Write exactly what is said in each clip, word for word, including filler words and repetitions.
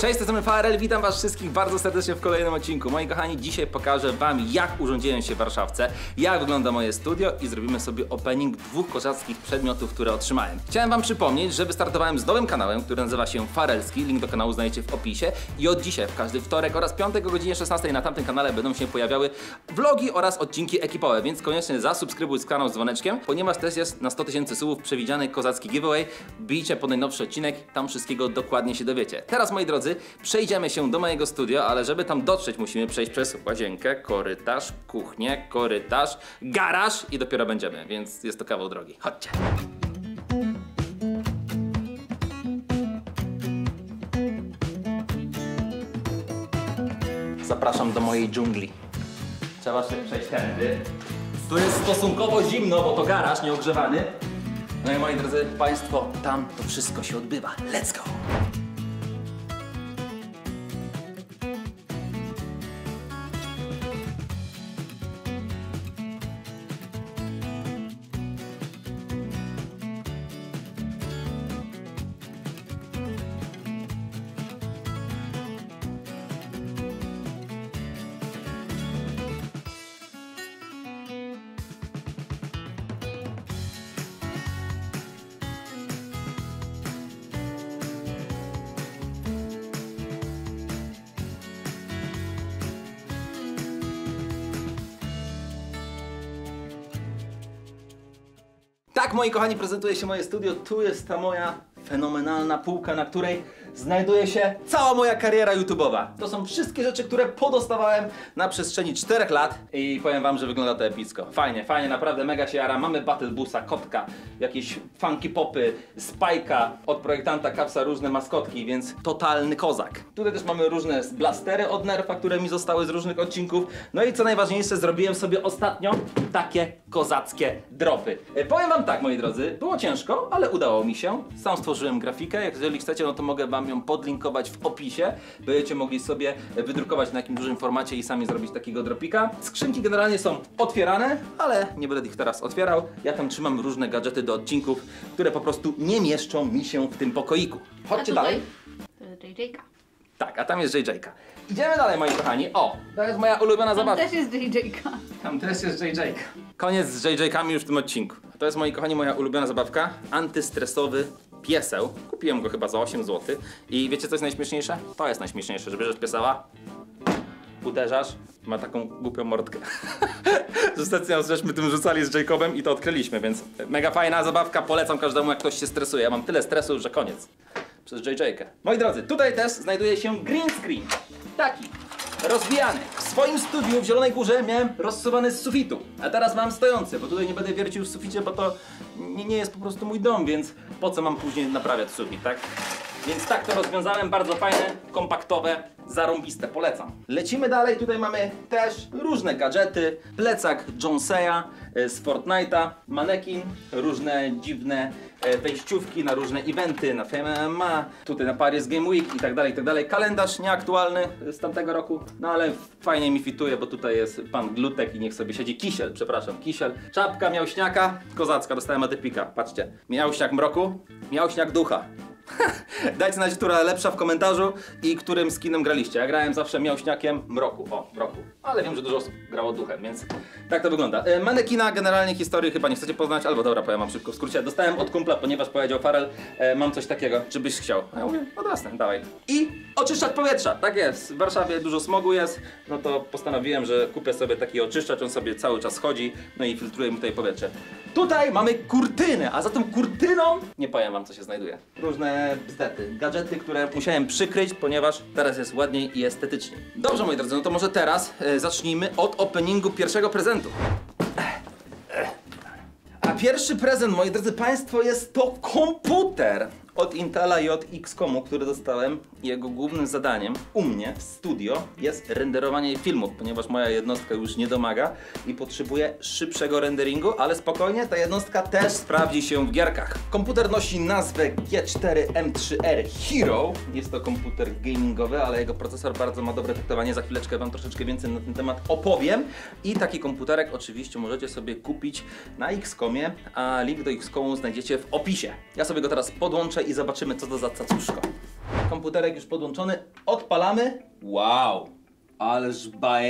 Cześć, to jest Farel, witam was wszystkich bardzo serdecznie w kolejnym odcinku. Moi kochani, dzisiaj pokażę wam, jak urządziłem się w Warszawce, jak wygląda moje studio i zrobimy sobie opening dwóch kozackich przedmiotów, które otrzymałem. Chciałem wam przypomnieć, że wystartowałem z nowym kanałem, który nazywa się Farelski, link do kanału znajdziecie w opisie i od dzisiaj w każdy wtorek oraz piątek o godzinie szesnastej na tamtym kanale będą się pojawiały vlogi oraz odcinki ekipowe, więc koniecznie zasubskrybuj kanał z dzwoneczkiem, ponieważ też jest na sto tysięcy subów przewidziany kozacki giveaway. Bijcie po najnowszy odcinek, tam wszystkiego dokładnie się dowiecie. Teraz, moi drodzy, przejdziemy się do mojego studia, ale żeby tam dotrzeć, musimy przejść przez łazienkę, korytarz, kuchnię, korytarz, garaż i dopiero będziemy, więc jest to kawał drogi. Chodźcie! Zapraszam do mojej dżungli. Trzeba sobie przejść tędy. Tu jest stosunkowo zimno, bo to garaż nieogrzewany. No i moi drodzy państwo, tam to wszystko się odbywa. Let's go! Tak, moi kochani, prezentuje się moje studio. Tu jest ta moja fenomenalna półka, na której znajduje się cała moja kariera YouTube'owa. To są wszystkie rzeczy, które podostawałem na przestrzeni czterech lat i powiem wam, że wygląda to epicko. Fajnie, fajnie, naprawdę mega się jara. Mamy Battle Busa, kotka, jakieś funky popy, Spajka, od projektanta Kapsa różne maskotki, więc totalny kozak. Tutaj też mamy różne blastery od Nerfa, które mi zostały z różnych odcinków. No i co najważniejsze, zrobiłem sobie ostatnio takie kozackie dropy. E, powiem wam tak, moi drodzy, było ciężko, ale udało mi się. Sam stworzyłem grafikę, jak jeżeli chcecie, no to mogę wam ją podlinkować w opisie. Będziecie mogli sobie wydrukować na jakimś dużym formacie i sami zrobić takiego dropika. Skrzynki generalnie są otwierane, ale nie będę ich teraz otwierał. Ja tam trzymam różne gadżety do odcinków, które po prostu nie mieszczą mi się w tym pokoiku. Chodźcie dalej. To jest J J-ka. Tak, a tam jest J J-ka. Idziemy dalej, moi kochani. O, to jest moja ulubiona Tam zabawka. też jest J J-ka. Tam też jest J J-ka. Koniec z J J-kami już w tym odcinku. To jest, moi kochani, moja ulubiona zabawka. Antystresowy pieseł. Kupiłem go chyba za osiem złotych. I wiecie co jest najśmieszniejsze? To jest najśmieszniejsze, że bierzesz pieseła, uderzasz, ma taką głupią mordkę. Ostatnio żeśmy tym rzucali z Jacobem i to odkryliśmy, więc mega fajna zabawka. Polecam każdemu, jak ktoś się stresuje. Ja mam tyle stresu, że koniec. Przez J J-kę. Moi drodzy, tutaj też znajduje się green screen. Taki. Rozbijany. W swoim studiu w Zielonej Górze miałem rozsuwany z sufitu, a teraz mam stojący, bo tutaj nie będę wiercił w suficie, bo to nie, nie jest po prostu mój dom, więc po co mam później naprawiać sufit, tak? Więc tak to rozwiązałem, bardzo fajne, kompaktowe, zarąbiste, polecam. Lecimy dalej, tutaj mamy też różne gadżety, plecak Jonseya z Fortnite'a, manekin, różne dziwne wejściówki na różne eventy, na Fame M M A, tutaj na Paris Game Week i tak dalej, i tak dalej. Kalendarz nieaktualny z tamtego roku, no ale fajnie mi fituje, bo tutaj jest pan Glutek i niech sobie siedzi. Kisiel, przepraszam, kisiel. Czapka miałśniaka, kozacka, dostałem atypika, patrzcie. Miałśniak mroku, miałśniak ducha. Dajcie znać, która lepsza w komentarzu i którym skinem graliście. Ja grałem zawsze miałśniakiem mroku, o, mroku. Ale wiem, że dużo osób grało duchem, więc tak to wygląda. E, manekina generalnie historii chyba nie chcecie poznać, albo dobra, powiem wam szybko w skrócie. Dostałem od kumpla, ponieważ powiedział Farel, e, mam coś takiego, czy byś chciał. A ja mówię, no jasne, dawaj. I oczyszczacz powietrza, tak jest. W Warszawie dużo smogu jest, no to postanowiłem, że kupię sobie taki oczyszczacz, on sobie cały czas chodzi, no i filtruje mi tutaj powietrze. Tutaj mamy kurtynę, a za tą kurtyną nie powiem wam, co się znajduje. Różne bzdety, gadżety, które musiałem przykryć, ponieważ teraz jest ładniej i estetycznie. Dobrze, moi drodzy, no to może teraz e, zacznijmy od openingu pierwszego prezentu. A pierwszy prezent, moi drodzy państwo, jest to komputer od Intela i od X-Comu, który dostałem. Jego głównym zadaniem u mnie w studio jest renderowanie filmów, ponieważ moja jednostka już nie domaga i potrzebuje szybszego renderingu, ale spokojnie, ta jednostka też sprawdzi się w gierkach. Komputer nosi nazwę G cztery M trzy R Hero. Jest to komputer gamingowy, ale jego procesor bardzo ma dobre traktowanie. Za chwileczkę wam troszeczkę więcej na ten temat opowiem. I taki komputerek oczywiście możecie sobie kupić na X-Comie, a link do X-Comu znajdziecie w opisie. Ja sobie go teraz podłączę i zobaczymy, co to za cacuszko. Komputerek już podłączony, odpalamy. Wow, ależ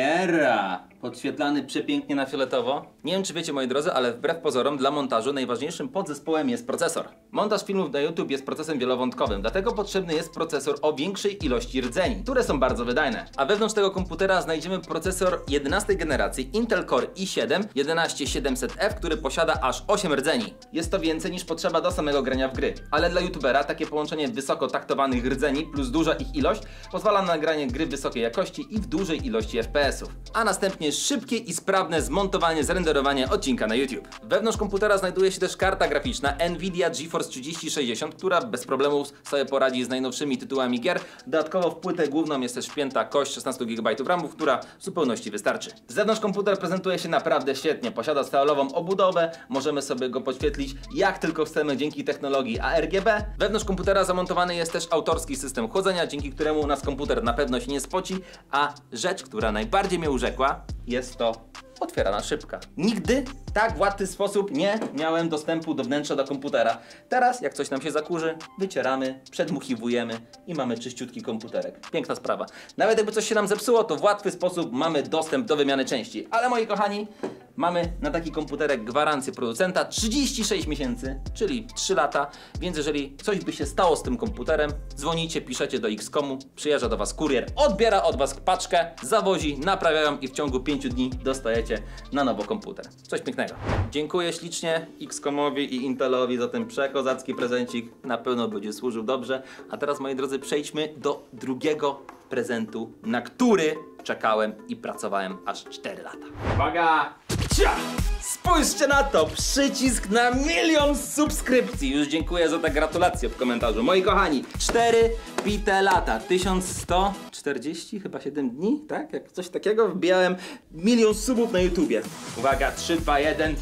bajera! Podświetlany przepięknie na fioletowo. Nie wiem, czy wiecie, moi drodzy, ale wbrew pozorom dla montażu najważniejszym podzespołem jest procesor. Montaż filmów na YouTube jest procesem wielowątkowym, dlatego potrzebny jest procesor o większej ilości rdzeni, które są bardzo wydajne. A wewnątrz tego komputera znajdziemy procesor jedenastej generacji Intel Core i siedem jedenaście tysiąc siedemset F, który posiada aż osiem rdzeni. Jest to więcej niż potrzeba do samego grania w gry. Ale dla youtubera takie połączenie wysoko taktowanych rdzeni plus duża ich ilość pozwala na nagranie gry wysokiej jakości i w dużej ilości F P S ów. A następnie szybkie i sprawne zmontowanie, zrenderowanie odcinka na YouTube. Wewnątrz komputera znajduje się też karta graficzna Nvidia GeForce trzydzieści sześćdziesiąt, która bez problemu sobie poradzi z najnowszymi tytułami gier. Dodatkowo w płytę główną jest też wpięta kość szesnaście gigabajtów ramu, która w zupełności wystarczy. Z zewnątrz komputer prezentuje się naprawdę świetnie. Posiada stalową obudowę, możemy sobie go podświetlić jak tylko chcemy dzięki technologii A R G B. Wewnątrz komputera zamontowany jest też autorski system chłodzenia, dzięki któremu u nas komputer na pewno się nie spoci, a rzecz, która najbardziej mnie urzekła, jest to otwierana szybka. Nigdy tak w łatwy sposób nie miałem dostępu do wnętrza do komputera. Teraz, jak coś nam się zakurzy, wycieramy, przedmuchiwujemy i mamy czyściutki komputerek. Piękna sprawa. Nawet jakby coś się nam zepsuło, to w łatwy sposób mamy dostęp do wymiany części. Ale moi kochani, mamy na taki komputerek gwarancję producenta trzydzieści sześć miesięcy, czyli trzy lata, więc jeżeli coś by się stało z tym komputerem, dzwonicie, piszecie do X komu, przyjeżdża do was kurier, odbiera od was paczkę, zawozi, naprawiają i w ciągu pięciu dni dostajecie na nowo komputer. Coś pięknego. Dziękuję ślicznie X komowi i Intelowi za ten przekozacki prezencik. Na pewno będzie służył dobrze. A teraz, moi drodzy, przejdźmy do drugiego prezentu, na który czekałem i pracowałem aż cztery lata. Uwaga! Cia! Spójrzcie na to! Przycisk na milion subskrypcji! Już dziękuję za te gratulacje w komentarzu. Moi kochani, cztery bite lata, tysiąc sto czterdzieści, chyba siedem dni, tak? Jak coś takiego wbijałem milion subów na YouTubie. Uwaga, trzy, dwa, jeden,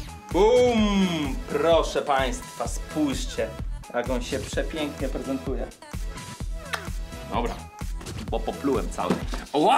BUM! Proszę Państwa, spójrzcie, jak on się przepięknie prezentuje. Dobra, bo poplułem cały. Wow!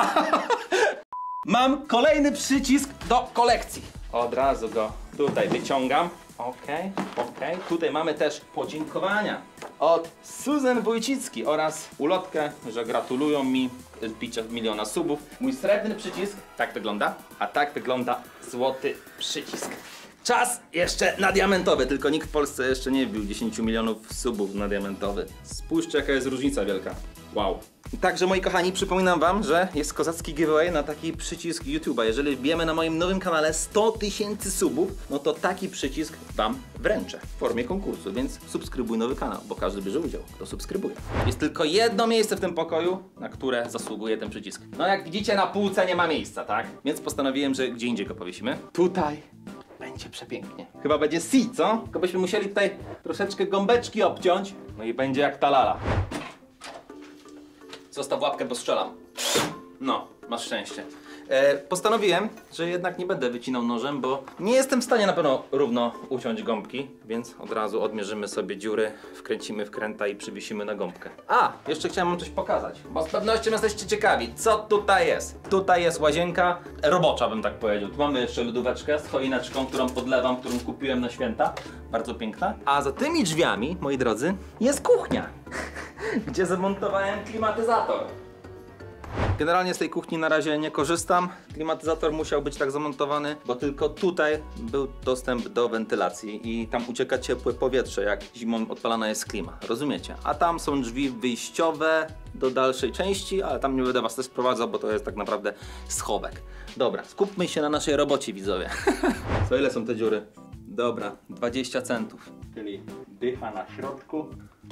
Mam kolejny przycisk do kolekcji. Od razu go tutaj wyciągam. Okej, okay, okej. Okay. Tutaj mamy też podziękowania od Susan Wójcicki oraz ulotkę, że gratulują mi bicia miliona subów. Mój srebrny przycisk tak wygląda, a tak wygląda złoty przycisk. Czas jeszcze na diamentowy, tylko nikt w Polsce jeszcze nie wbił dziesięć milionów subów na diamentowy. Spójrzcie, jaka jest różnica wielka. Wow. Także, moi kochani, przypominam wam, że jest kozacki giveaway na taki przycisk YouTube'a. Jeżeli wbijemy na moim nowym kanale sto tysięcy subów, no to taki przycisk wam wręczę w formie konkursu, więc subskrybuj nowy kanał, bo każdy bierze udział, kto subskrybuje. Jest tylko jedno miejsce w tym pokoju, na które zasługuje ten przycisk. No jak widzicie, na półce nie ma miejsca, tak? Więc postanowiłem, że gdzie indziej go powiesimy. Tutaj będzie przepięknie. Chyba będzie C, co? Tylko byśmy musieli tutaj troszeczkę gąbeczki obciąć, no i będzie jak ta lala. Zostaw łapkę, bo strzelam. No, masz szczęście. E, postanowiłem, że jednak nie będę wycinał nożem, bo nie jestem w stanie na pewno równo uciąć gąbki, więc od razu odmierzymy sobie dziury, wkręcimy wkręta i przywiesimy na gąbkę. A, jeszcze chciałem wam coś pokazać, bo z pewnością jesteście ciekawi, co tutaj jest. Tutaj jest łazienka robocza, bym tak powiedział. Tu mamy jeszcze lodóweczkę z choineczką, którą podlewam, którą kupiłem na święta. Bardzo piękna. A za tymi drzwiami, moi drodzy, jest kuchnia, gdzie zamontowałem klimatyzator. Generalnie z tej kuchni na razie nie korzystam. Klimatyzator musiał być tak zamontowany, bo tylko tutaj był dostęp do wentylacji i tam ucieka ciepłe powietrze, jak zimą odpalana jest klima. Rozumiecie? A tam są drzwi wyjściowe do dalszej części, ale tam nie będę was też sprowadzał, bo to jest tak naprawdę schowek. Dobra, skupmy się na naszej robocie, widzowie. Co ile są te dziury? Dobra, dwadzieścia centów. Czyli dycha na środku.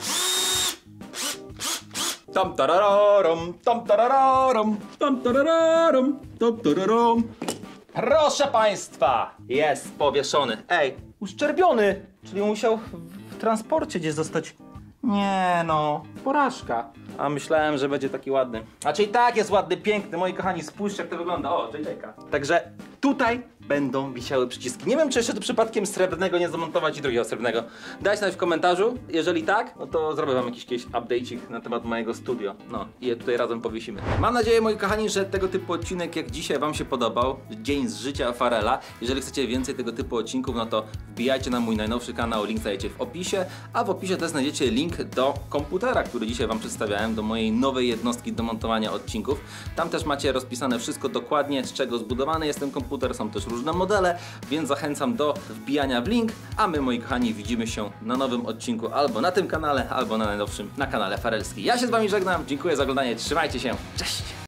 Tam tararam, tam tararam, tam tararam, tam tararam. Proszę Państwa, jest powieszony. Ej, uszczerbiony, czyli musiał w transporcie gdzieś zostać. Nie no, porażka. A myślałem, że będzie taki ładny. A czyli tak jest ładny, piękny, moi kochani, spójrzcie jak to wygląda. O, J J-ka. Także tutaj będą wisiały przyciski. Nie wiem, czy jeszcze tu przypadkiem srebrnego nie zamontować i drugiego srebrnego. Dajcie znać w komentarzu. Jeżeli tak, no to zrobię wam jakiś, jakiś update'ik na temat mojego studio. No i je tutaj razem powiesimy. Mam nadzieję, moi kochani, że tego typu odcinek jak dzisiaj wam się podobał. Dzień z życia Farela. Jeżeli chcecie więcej tego typu odcinków, no to wbijajcie na mój najnowszy kanał. Link znajdziecie w opisie. A w opisie też znajdziecie link do komputera, który dzisiaj wam przedstawiałem. napisałem, do mojej nowej jednostki do montowania odcinków. Tam też macie rozpisane wszystko dokładnie, z czego zbudowany jest ten komputer, są też różne modele, więc zachęcam do wbijania w link, a my, moi kochani, widzimy się na nowym odcinku albo na tym kanale, albo na najnowszym na kanale Farelski. Ja się z wami żegnam, dziękuję za oglądanie, trzymajcie się, cześć!